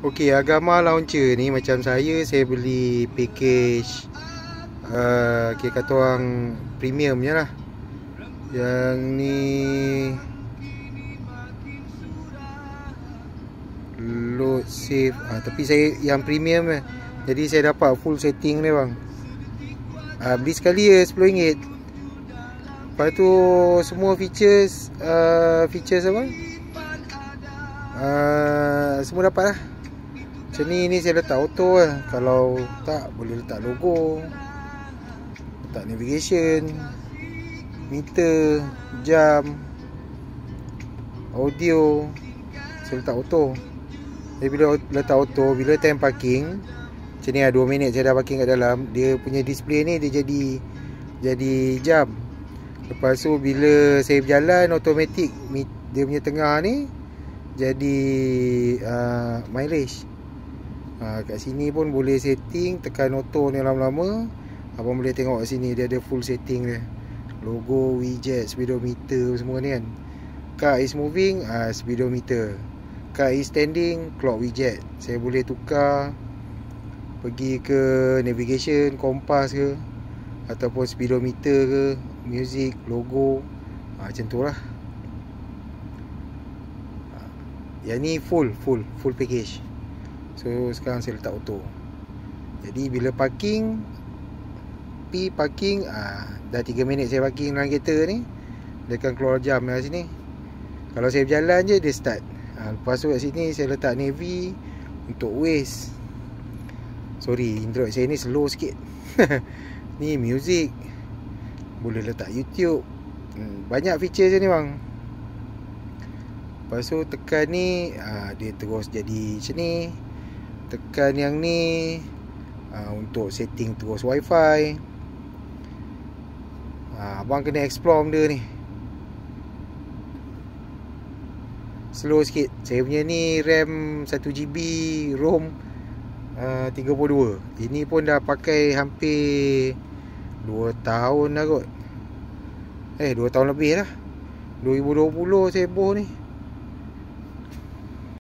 Okey, Agama launcher ni macam saya beli package kira kata orang premium je lah. Yang ni load save, tapi saya yang premium lah. Jadi saya dapat full setting ni bang. Beli sekali je RM10. Lepas tu semua features apa? Semua dapat lah. Macam ni saya letak auto lah. Kalau tak, boleh letak logo, letak navigation, meter, jam, audio. Saya letak auto. Jadi bila letak auto, bila time parking, macam ni lah, 2 minit saya dah parking kat dalam. Dia punya display ni dia jadi jam. Lepas tu bila saya berjalan, automatic dia punya tengah ni jadi mileage. Kat sini pun boleh setting, tekan auto ni lama-lama. Abang boleh tengok kat sini dia ada full setting dia. Logo, widget, speedometer semua ni kan. Car is moving, speedometer. Car is standing, clock widget. Saya boleh tukar pergi ke navigation, kompas ke, ataupun speedometer ke, music, logo. Macam tu lah. Yang ni full package. So sekarang saya letak auto. Jadi bila parking, dah 3 minit saya parking dalam kereta ni, dia akan keluar jam dari sini. Kalau saya berjalan je, dia start. Lepas tu kat sini saya letak navy untuk waste. Sorry, Android saya ni slow sikit. Ni music, boleh letak YouTube. Banyak feature je ni bang. Lepas tu tekan ni, dia terus jadi macam ni. Tekan yang ni untuk setting terus wifi. Abang kena explore benda ni. Slow sikit. Saya punya ni RAM 1GB, ROM 32. Ini pun dah pakai hampir 2 tahun dah kot. 2 tahun lebih lah. 2020 saya boh ni.